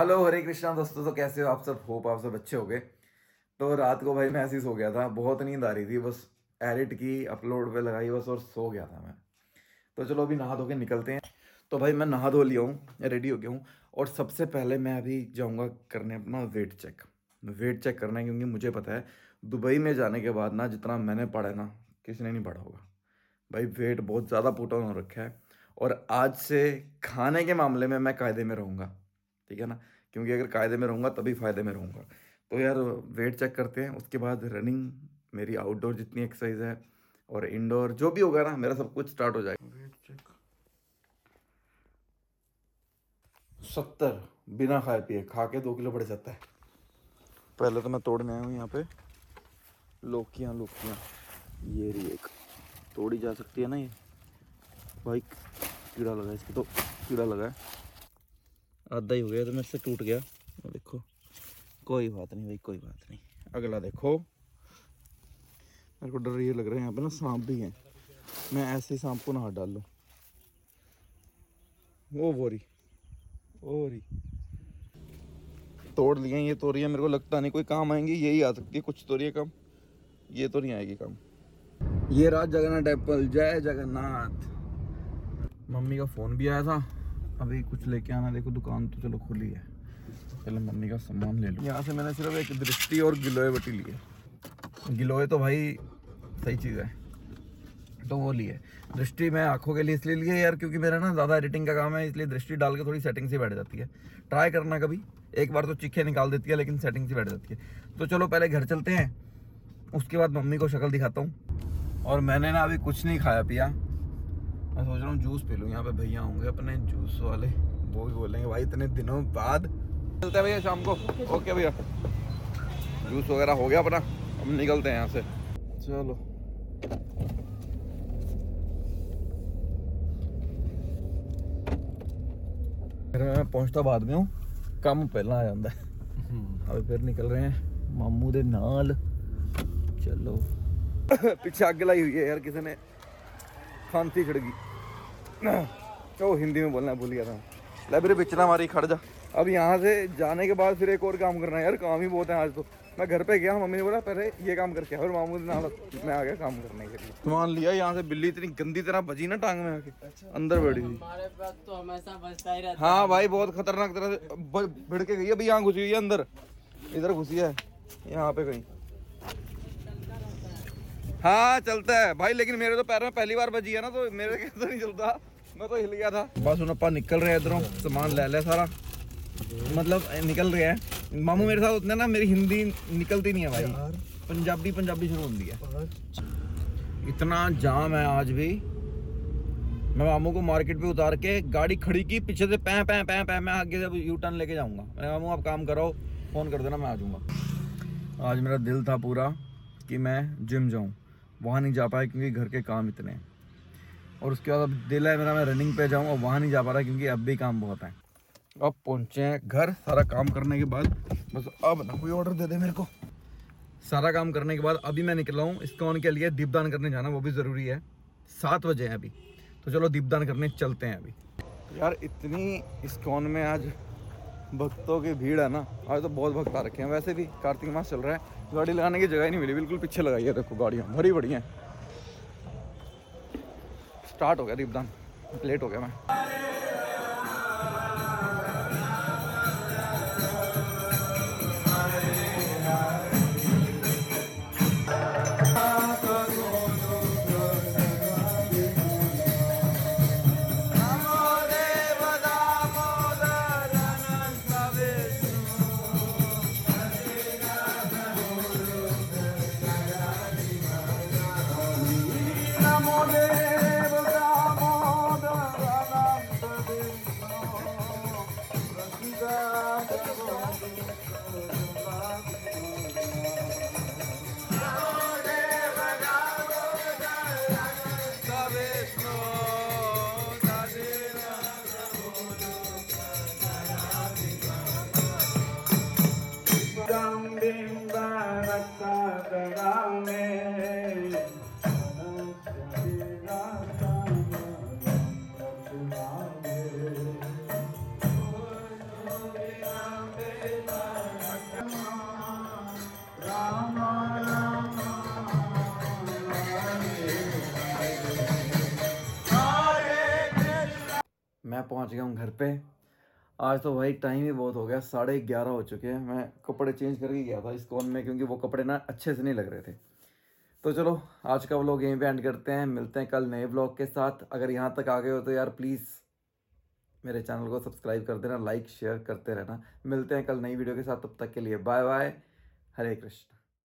Hello हरे कृष्णा दोस्तों। तो कैसे हो आप सब? होप आप सब अच्छे हो गए। तो रात को भाई मैं ऐसे ही सो गया था, बहुत नींद आ रही थी, बस एडिट की, अपलोड पे लगाई बस और सो गया था मैं। तो चलो अभी नहा धो के निकलते हैं। तो भाई मैं नहा धो लिया हूँ, रेडी हो गया हूँ। और सबसे पहले मैं अभी जाऊँगा करने अपना वेट चेक। वेट चेक करना है क्योंकि मुझे पता है दुबई में जाने के बाद ना, जितना मैंने पढ़ा है ना, किसी ने नहीं पढ़ा होगा। भाई वेट बहुत ज़्यादा पुट ऑन हो रखा है। और आज से खाने के मामले में मैं कायदे में रहूँगा, ठीक है ना? क्योंकि अगर कायदे में रहूँगा तभी फ़ायदे में रहूँगा। तो यार वेट चेक करते हैं, उसके बाद रनिंग, मेरी आउटडोर जितनी एक्सरसाइज है और इंडोर जो भी होगा ना, मेरा सब कुछ स्टार्ट हो जाएगा। वेट चेक 70, बिना खाए पिए, खा के 2 किलो बढ़ जाता है। पहले तो मैं तोड़ने आया हूँ यहाँ पे लौकियाँ लौकियाँ। ये रही एक, तोड़ी जा सकती है ना ये। भाई कीड़ा लगा है इसकी, तो कीड़ा लगा है, आधा ही हो गया तो मेरे से टूट गया। देखो, कोई बात नहीं भाई, कोई बात नहीं। अगला देखो, मेरे को डर ये लग रहा है यहाँ पे ना सांप भी है, मैं ऐसे ही सांप को ना हाथ डाल लूँ। वो बोरी ओरी तोड़ लिए। ये तोरियाँ मेरे को लगता नहीं कोई काम आएंगी, यही आ सकती है कुछ तोरियाँ काम, ये तो नहीं आएगी काम। ये रात जगन्नाथ टेम्पल, जय जगन्नाथ। मम्मी का फ़ोन भी आया था, अभी कुछ लेके आना। देखो दुकान तो चलो खुली है, पहले मम्मी का सामान ले लूँ। यहाँ से मैंने सिर्फ एक दृष्टि और गिलोय बटी ली है। गिलोय तो भाई सही चीज़ है, तो वो लिए। दृष्टि मैं आंखों के लिए इसलिए लिए यार, क्योंकि मेरा ना ज़्यादा एडिटिंग का काम है, इसलिए दृष्टि डाल के थोड़ी सेटिंग से बैठ जाती है। ट्राई करना कभी, एक बार तो चीखे निकाल देती है लेकिन सेटिंग से बैठ जाती है। तो चलो पहले घर चलते हैं, उसके बाद मम्मी को शक्ल दिखाता हूँ। और मैंने ना अभी कुछ नहीं खाया पिया, मैं सोच रहा हूँ जूस पी लूँ। यहाँ पे भैया होंगे अपने जूस वाले, वो भी बोलेंगे भाई इतने दिनों बाद। चलते हैं भैया शाम को। ओके भैया, जूस वगैरह हो गया अपना, अब निकलते हैं यहाँ से। चलो मैं पहुँचता बाद में हूँ, काम पहला आ जाता है। अब फिर निकल रहे हैं मामू दे नाल। चलो पीछे आग लाई हुई है यार, किसी ने खांसी चढ़ गई। तो हिंदी में बोलना भूल गया था। लाइब्रेरी बेचना हमारी, खड़ जा। अब यहाँ से जाने के बाद फिर एक और काम करना है यार, काम ही बहुत है आज तो। मैं घर पे गया, मम्मी ने बोला पहले ये काम करके और मामू ने नाल, मैं आ गया काम करने के लिए। सामान लिया यहाँ से, बिल्ली इतनी गंदी तरह बजी ना टांग में आके, अंदर बैठी हुई। हमारे पास तो हमेशा बचता ही रहता हाँ भाई बहुत खतरनाक तरह से भिड़ के गई है। अभी यहाँ घुसी हुई है अंदर, इधर घुसी है यहाँ पे कहीं। हाँ चलता है भाई, लेकिन मेरे तो पैर में पहली बार बजी है ना, तो मेरे कैसे नहीं चलता, मैं तो हिल गया था। बस उन अपा निकल रहे हैं इधरों, सामान ले लिया सारा, मतलब निकल रहे हैं। मामू मेरे साथ उतने ना, मेरी हिंदी निकलती नहीं है भाई, पंजाबी पंजाबी शुरू होती है। इतना जाम है आज भी। मैं मामू को मार्केट पे उतार के गाड़ी खड़ी की, पीछे से पै पै पै पै, मैं आगे से यू टर्न लेके जाऊंगा। मैं मामू आप काम करो, फ़ोन कर देना, मैं आ जाऊंगा। आज मेरा दिल था पूरा कि मैं जिम जाऊँ, वहाँ नहीं जा पाया क्योंकि घर के काम इतने हैं। और उसके बाद अब दिल है मेरा मैं रनिंग पे जाऊँ, और वहाँ नहीं जा पा रहा क्योंकि अब भी काम बहुत है। अब पहुँचे हैं घर, सारा काम करने के बाद, बस अब ना कोई ऑर्डर दे दे मेरे को। सारा काम करने के बाद अभी मैं निकला हूँ इस्कॉन के लिए, दीपदान करने जाना, वो भी ज़रूरी है। 7 बजे हैं अभी, तो चलो दीपदान करने चलते हैं अभी। यार इतनी इस्कॉन में आज भक्तों की भीड़ है ना, आज तो बहुत भक्त आ रखे हैं। वैसे भी कार्तिक मास चल रहा है, गाड़ी लगाने की जगह ही नहीं मिली, बिल्कुल पीछे लगाई है। देखो गाड़ियाँ भरी बड़ी हैं। स्टार्ट हो गया दीपदान, लेट हो गया मैं। मैं पहुंच गया हूँ घर पे। आज तो भाई टाइम ही बहुत हो गया, 11:30 हो चुके हैं। मैं कपड़े चेंज करके गया था इस कॉन में क्योंकि वो कपड़े ना अच्छे से नहीं लग रहे थे। तो चलो आज का व्लॉग यहीं पे एंड करते हैं, मिलते हैं कल नए व्लॉग के साथ। अगर यहाँ तक आ गए हो तो यार प्लीज़ मेरे चैनल को सब्सक्राइब कर देना, लाइक शेयर करते रहना। मिलते हैं कल नई वीडियो के साथ, तब तक के लिए बाय बाय, हरे कृष्ण।